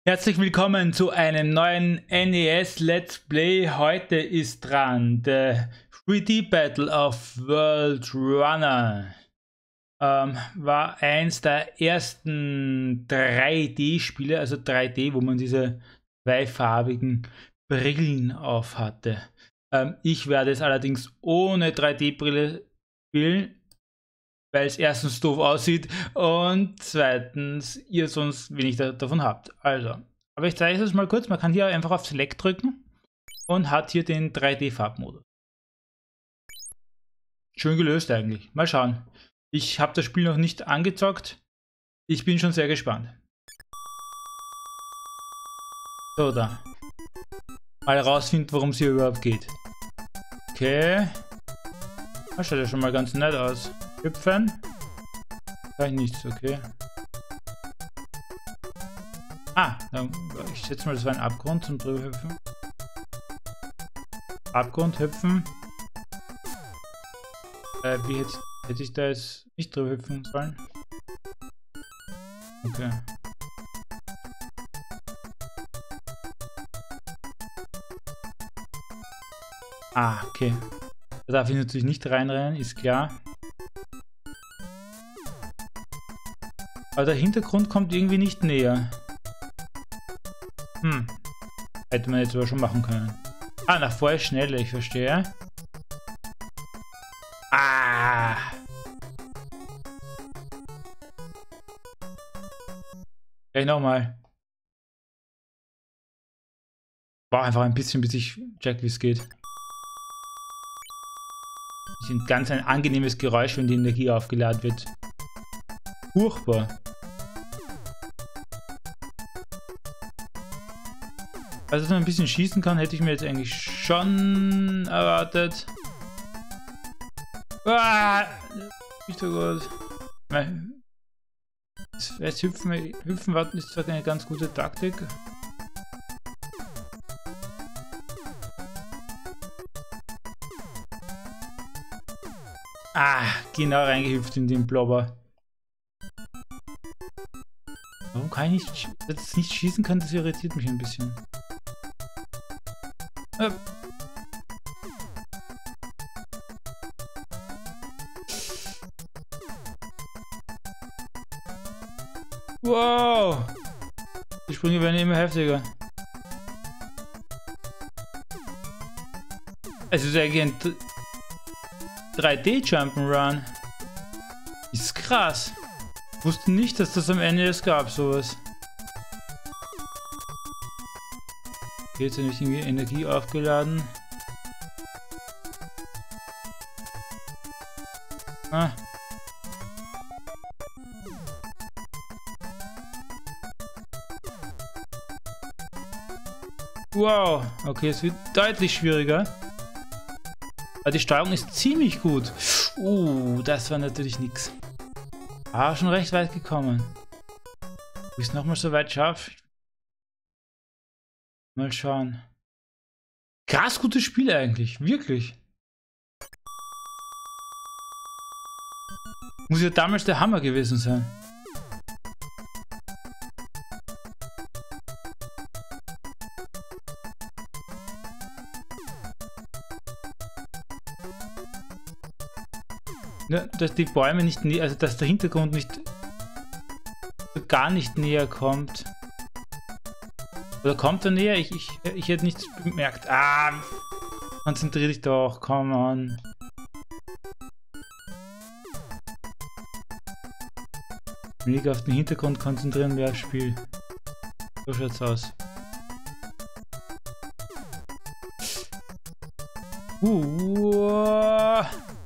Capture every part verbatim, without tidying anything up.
Herzlich willkommen zu einem neuen N E S Let's Play. Heute ist dran der drei D Battle of World Runner. Ähm, war eins der ersten drei D Spiele, also drei D, wo man diese zweifarbigen Brillen auf hatte. Ähm, ich werde es allerdings ohne drei D Brille spielen, weil es erstens doof aussieht und zweitens ihr sonst wenig da, davon habt. Also, aber ich zeige es mal kurz. Man kann hier einfach auf Select drücken und hat hier den drei D Farbmodus. Schön gelöst eigentlich. Mal schauen. Ich habe das Spiel noch nicht angezockt. Ich bin schon sehr gespannt. So, da. Mal rausfinden, worum es hier überhaupt geht. Okay. Das schaut ja schon mal ganz nett aus. Hüpfen. Gleich nichts, okay. Ah, ich schätze mal, das war ein Abgrund zum drüber hüpfen. Abgrund hüpfen. Äh, wie hätte, hätte ich da jetzt nicht drüber hüpfen sollen? Okay. Ah, okay. Da darf ich natürlich nicht reinrennen, ist klar. Aber der Hintergrund kommt irgendwie nicht näher. Hm. Hätte man jetzt aber schon machen können. Ah, nach vorher schneller, ich verstehe. Ah! Gleich nochmal. Brauche einfach ein bisschen, bis ich check, wie es geht. Das ist ganz ein angenehmes Geräusch, wenn die Energie aufgeladen wird. Furchtbar. Also, dass man ein bisschen schießen kann, hätte ich mir jetzt eigentlich schon erwartet. Ah, nicht so gut. Jetzt hüpfen, hüpfen warten ist zwar eine ganz gute Taktik. Ah, genau reingehüpft in den Blobber. Warum kann ich nicht, dass ich nicht schießen kann? Das irritiert mich ein bisschen. Äh. Wow! Die Sprünge werden immer heftiger. Es ist eigentlich ein drei D Jump'n'Run. Ist krass. Ich wusste nicht, dass das am Ende es gab, sowas. Okay, jetzt habe ich irgendwie Energie aufgeladen. Ah. Wow, okay, es wird deutlich schwieriger. Aber die Steuerung ist ziemlich gut. Uh, das war natürlich nix. Ah, schon recht weit gekommen. Ob ich es nochmal so weit schaffe? Mal schauen. Krass gutes Spiel eigentlich, wirklich. Muss ja damals der Hammer gewesen sein. Ja, dass die Bäume nicht näher, also dass der Hintergrund nicht gar nicht näher kommt. Oder kommt er näher? Ich, ich, ich hätte nichts bemerkt. Ah! Konzentrier dich doch, come on. Weniger auf den Hintergrund konzentrieren, mehr aufs Spiel. So schaut's aus. Uh.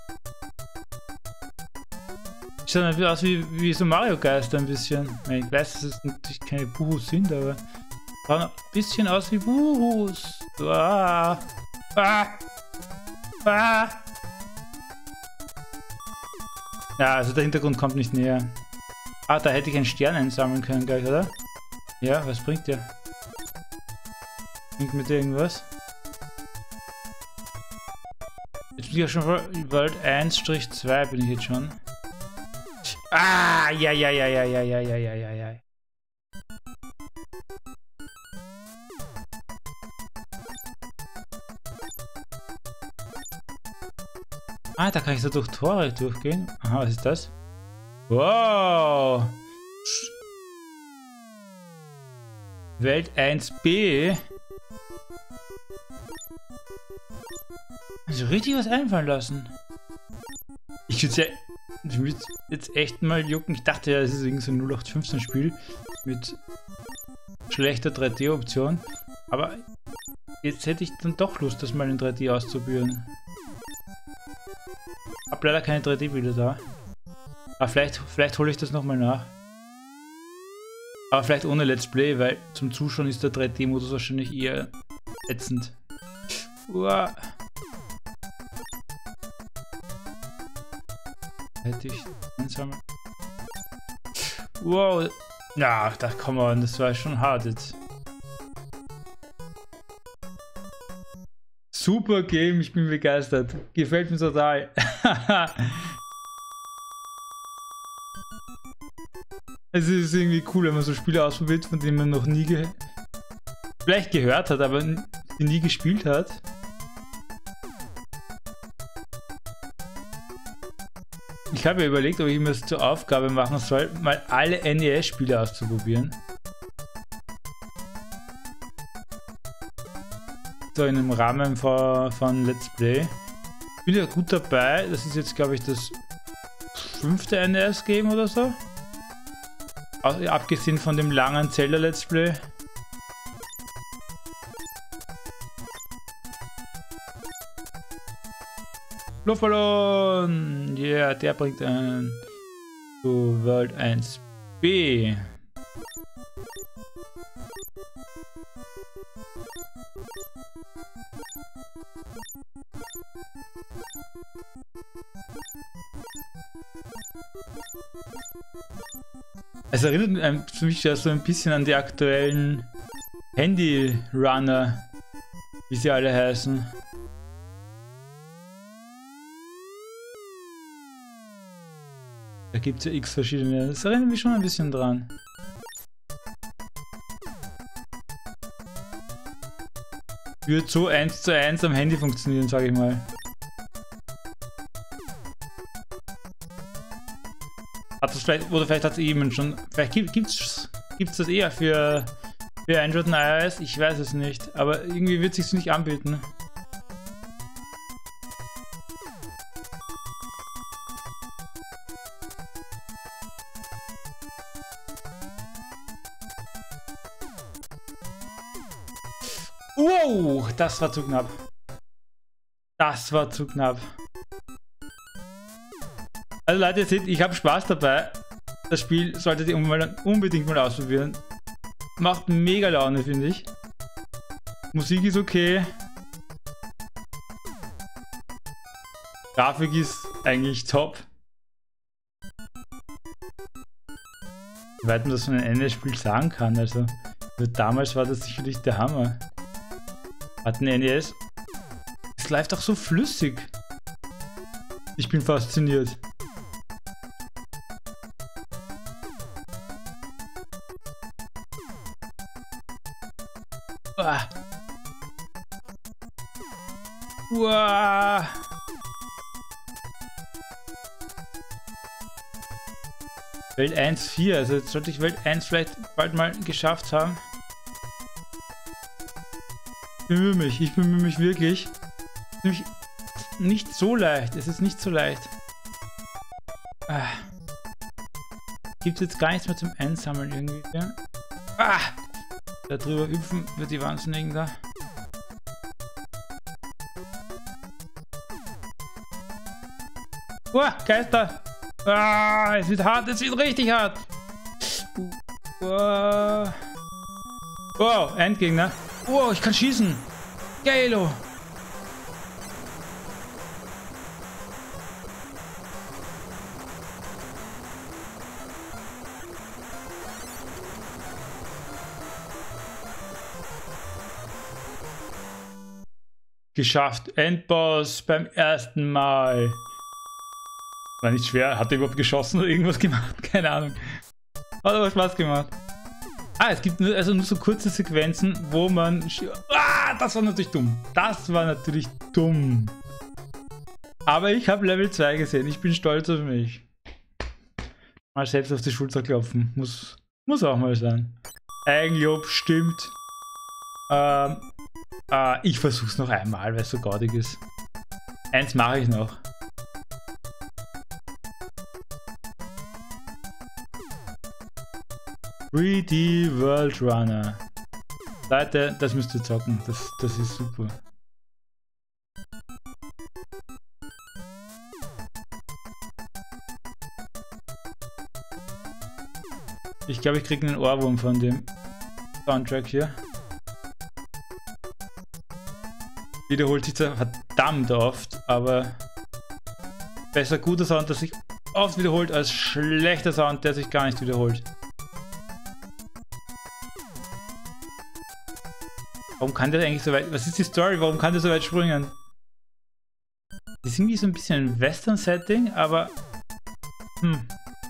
Schaut aus wie, wie so Mario Geister ein bisschen. Ich weiß, dass es natürlich keine Buhus sind, aber schaut ein bisschen aus wie Buhus. Ah. Ah. Ah. Ja, also der Hintergrund kommt nicht näher. Ah, da hätte ich einen Stern einsammeln können gleich, oder? Ja, was bringt der? Bringt mit irgendwas? Jetzt bin ich ja schon World eins zwei bin ich jetzt schon. Ah, ja, ja, ja, ja, ja, ja, ja, ja, ja, ja. Ah, da kann ich so durch Tore durchgehen. Aha, was ist das? Wow! Welt eins b. Also richtig was einfallen lassen. Ich würde ja, ich würde jetzt echt mal jucken. Ich dachte ja, es ist irgendwie so ein null acht fünfzehn Spiel mit schlechter drei D-Option. Aber jetzt hätte ich dann doch Lust, das mal in drei D auszuprobieren. Hab leider keine drei D-Bilder da. Aber vielleicht, vielleicht hole ich das nochmal nach. Aber vielleicht ohne Let's Play, weil zum Zuschauen ist der drei D-Modus wahrscheinlich eher ätzend. Uah. Hätte ich einsammeln. Wow. Ja, da come on, das war schon hart jetzt. Super Game, ich bin begeistert. Gefällt mir total. Es ist irgendwie cool, wenn man so Spiele ausprobiert, von denen man noch nie ge vielleicht gehört hat, aber nie gespielt hat. Ich habe mir überlegt, ob ich mir das zur Aufgabe machen soll, mal alle N E S-Spiele auszuprobieren. So in dem Rahmen von, von Let's Play. Ich bin ja gut dabei. Das ist jetzt, glaube ich, das fünfte N E S-Game oder so. Auch, abgesehen von dem langen Zelda Let's Play. Luftballon! Ja, yeah, der bringt einen zu World eins b. Es erinnert für mich ja so ein bisschen an die aktuellen Handy-Runner, wie sie alle heißen. Da gibt es ja x verschiedene. Das erinnert mich schon ein bisschen dran. Wird so eins zu eins am Handy funktionieren, sage ich mal. Hat das vielleicht, oder vielleicht hat es eben schon. Vielleicht gibt es gibt's das eher für, für Android und iOS, ich weiß es nicht. Aber irgendwie wird es sich nicht anbieten. Wow, das war zu knapp. Das war zu knapp. Also Leute, ihr seht, ich habe Spaß dabei. Das Spiel solltet ihr unbedingt mal ausprobieren. Macht mega Laune, finde ich. Musik ist okay. Grafik ist eigentlich top. Wie weit man das von einem N E S-Spiel sagen kann, also damals war das sicherlich der Hammer. Hat ein N E S. Es läuft auch so flüssig. Ich bin fasziniert. Uah. Uah. Welt eins Punkt vier, also jetzt sollte ich Welt eins vielleicht bald mal geschafft haben. Ich bemühe mich, ich bemühe mich wirklich. Nämlich nicht so leicht, es ist nicht so leicht. Ah. Gibt es jetzt gar nichts mehr zum Einsammeln irgendwie. Ja? Ah! Da drüber hüpfen wird die Wahnsinnigen da. Oh, Geister! Ah, es wird hart, es wird richtig hart! Oh, wow, Endgegner. Wow, ich kann schießen! Geilo! Geschafft. Endboss beim ersten Mal. War nicht schwer. Hat er überhaupt geschossen oder irgendwas gemacht? Keine Ahnung. Hat aber Spaß gemacht. Ah, es gibt nur, also nur so kurze Sequenzen, wo man... Ah, das war natürlich dumm. Das war natürlich dumm. Aber ich habe Level zwei gesehen. Ich bin stolz auf mich. Mal selbst auf die Schulter klopfen. Muss, muss auch mal sein. Eigenlob stimmt. Ähm, äh, ich versuch's noch einmal, weil es so gaudig ist. Eins mache ich noch. drei D World Runner. Leute, das müsst ihr zocken. Das, das ist super. Ich glaube, ich kriege einen Ohrwurm von dem Soundtrack hier. Wiederholt sich zwar verdammt oft, aber besser guter Sound, der sich oft wiederholt, als schlechter Sound, der sich gar nicht wiederholt. Warum kann der eigentlich so weit... Was ist die Story? Warum kann der so weit springen? Das ist irgendwie so ein bisschen ein Western-Setting, aber... Hm.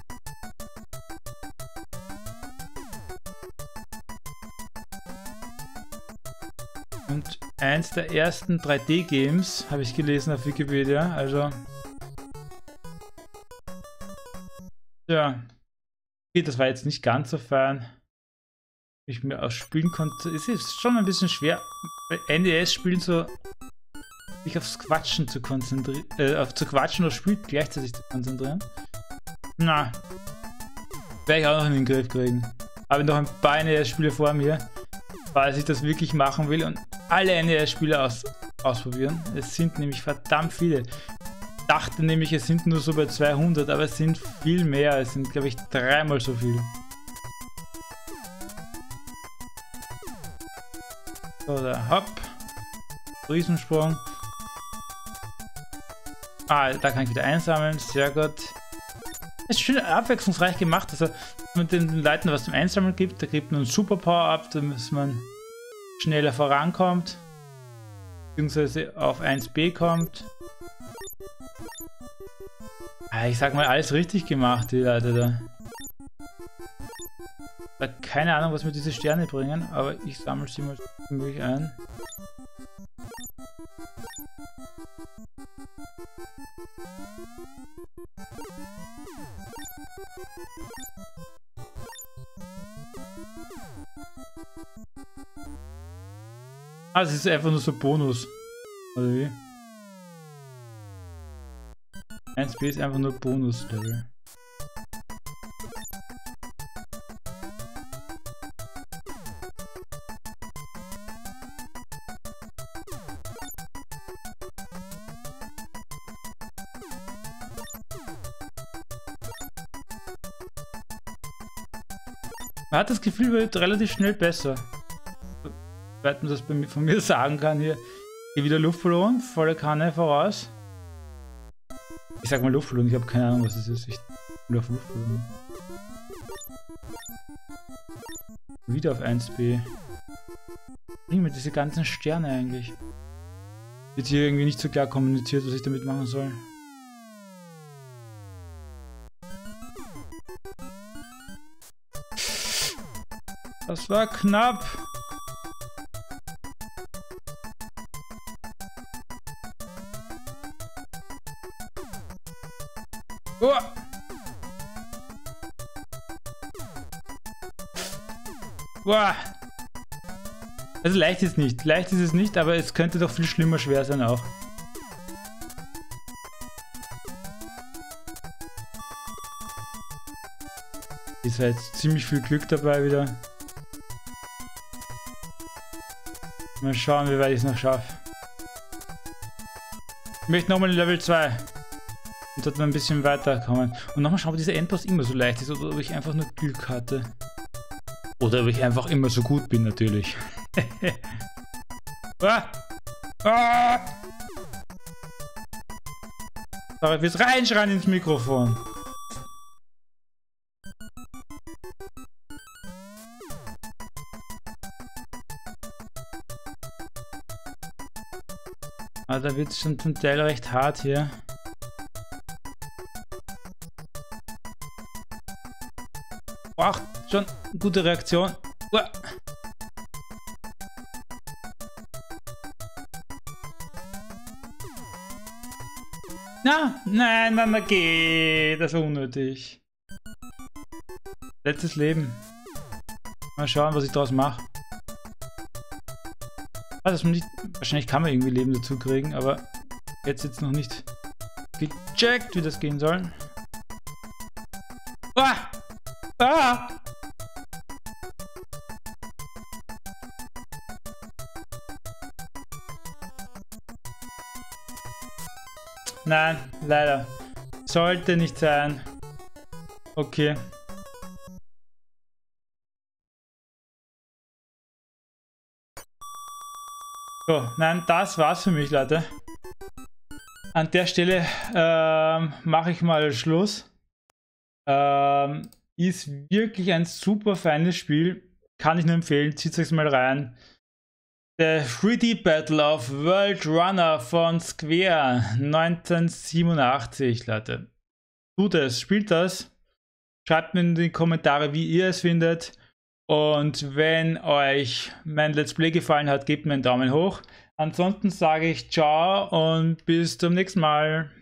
Und eins der ersten drei D Games habe ich gelesen auf Wikipedia, also... Ja. Okay, das war jetzt nicht ganz so fein. Ich mir ausspielen konnte. Es ist schon ein bisschen schwer, bei N E S-Spielen so sich aufs Quatschen zu konzentrieren, äh, auf zu quatschen oder Spiel gleichzeitig zu konzentrieren. Na, werde ich auch noch in den Griff kriegen. Habe noch ein paar N E S-Spiele vor mir, falls ich das wirklich machen will und alle N E S-Spiele aus, ausprobieren. Es sind nämlich verdammt viele. Ich dachte nämlich, es sind nur so bei zweihundert, aber es sind viel mehr. Es sind, glaube ich, dreimal so viel. Oder hopp. Riesensprung. Ah, da kann ich wieder einsammeln. Sehr gut. Es ist schön abwechslungsreich gemacht. Also, wenn man den Leuten was zum Einsammeln gibt, da gibt man einen Super Power-Up, damit man schneller vorankommt. Beziehungsweise auf eins B kommt. Ah, ich sag mal, alles richtig gemacht, die Leute da. Keine Ahnung, was mir diese Sterne bringen, aber ich sammle sie mal so möglich ein. Ah, es ist einfach nur so Bonus. Oder wie? eins B ist einfach nur Bonus-Level. Man hat das Gefühl, wird relativ schnell besser. Soweit man das bei mir, von mir sagen kann hier. Hier wieder Luftballon, volle Kanne voraus. Ich sag mal Luftballon, ich habe keine Ahnung, was das ist. Ich bin auf Luftballon. Wieder auf eins B. Bringen mir diese ganzen Sterne eigentlich. Wird hier irgendwie nicht so klar kommuniziert, was ich damit machen soll. Das war knapp. Oh. Boah. Also leicht ist nicht. Leicht ist es nicht, aber es könnte doch viel schlimmer schwer sein auch. Ist halt jetzt ziemlich viel Glück dabei wieder. Mal schauen, wie weit ich es noch schaffe. Ich möchte nochmal in Level zwei. Und dort mal ein bisschen weiterkommen. Und nochmal schauen, ob dieser Endboss immer so leicht ist oder ob ich einfach nur Glück hatte. Oder ob ich einfach immer so gut bin, natürlich. Ah! Ah! Sorry fürs Reinschreien ins Mikrofon. Aber da wird es schon zum Teil recht hart hier. Ach, schon gute Reaktion. Uah. Na, nein, nein, nein, geh. Das war unnötig. Letztes Leben. Mal schauen, was ich daraus mache. Also, nicht, wahrscheinlich kann man irgendwie Leben dazu kriegen, aber jetzt jetzt noch nicht gecheckt, wie das gehen soll. Ah! Ah! Nein, leider. Sollte nicht sein. Okay. So, nein, das war's für mich, Leute. An der Stelle ähm, mache ich mal Schluss. Ähm, ist wirklich ein super feines Spiel. Kann ich nur empfehlen. Zieht euch mal rein. The drei D Battle of World Runner von Square neunzehnhundertsiebenundachtzig, Leute. Tut es, spielt das. Schreibt mir in die Kommentare, wie ihr es findet. Und wenn euch mein Let's Play gefallen hat, gebt mir einen Daumen hoch. Ansonsten sage ich ciao und bis zum nächsten Mal.